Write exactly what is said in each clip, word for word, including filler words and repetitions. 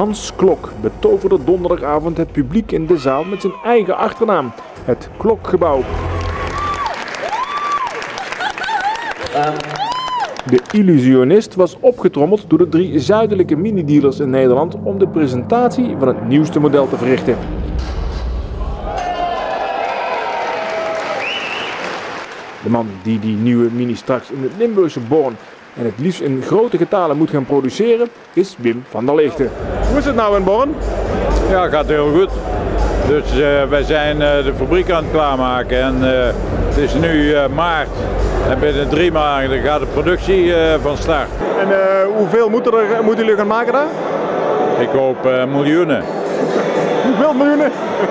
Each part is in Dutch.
Hans Klok betoverde donderdagavond het publiek in de zaal met zijn eigen achternaam, het Klokgebouw. De illusionist was opgetrommeld door de drie zuidelijke minidealers in Nederland om de presentatie van het nieuwste model te verrichten. De man die die nieuwe Mini straks in het Limburgse Born en het liefst in grote getalen moet gaan produceren, is Wim van der Leegte. Hoe is het nou in Born? Ja, gaat heel goed. Dus uh, wij zijn uh, de fabriek aan het klaarmaken en uh, het is nu uh, maart en binnen drie maanden gaat de productie uh, van start. En uh, hoeveel moeten, er, moeten jullie gaan maken daar? Ik hoop uh, miljoenen. Hoeveel miljoenen?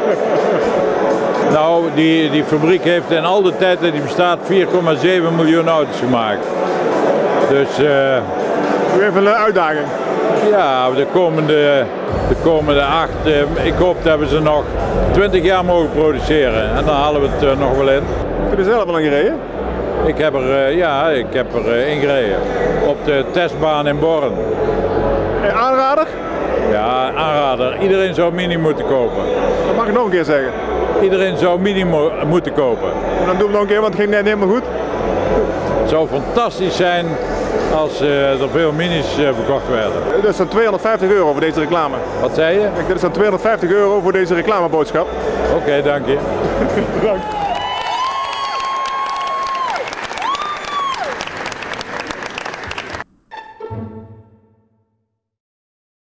Nou, die, die fabriek heeft in al de tijd dat die bestaat vier komma zeven miljoen auto's gemaakt. Dus uh, u heeft een uitdaging. Ja, de komende, de komende acht, uh, ik hoop dat we ze nog twintig jaar mogen produceren en dan halen we het uh, nog wel in. Heb je er zelf al aan gereden? Ik heb er, uh, ja, ik heb er uh, ingereden op de testbaan in Born. En aanrader? Ja, aanrader. Iedereen zou Mini moeten kopen. Dat mag ik nog een keer zeggen. Iedereen zou Mini mo moeten kopen. En dan doen we nog een keer, want het ging net helemaal goed. Het zou fantastisch zijn als uh, er veel Minis uh, verkocht werden. Dat is dan tweehonderdvijftig euro voor deze reclame. Wat zei je? Kijk, dat is dan tweehonderdvijftig euro voor deze reclameboodschap. Oké, okay, dank je. Bedankt.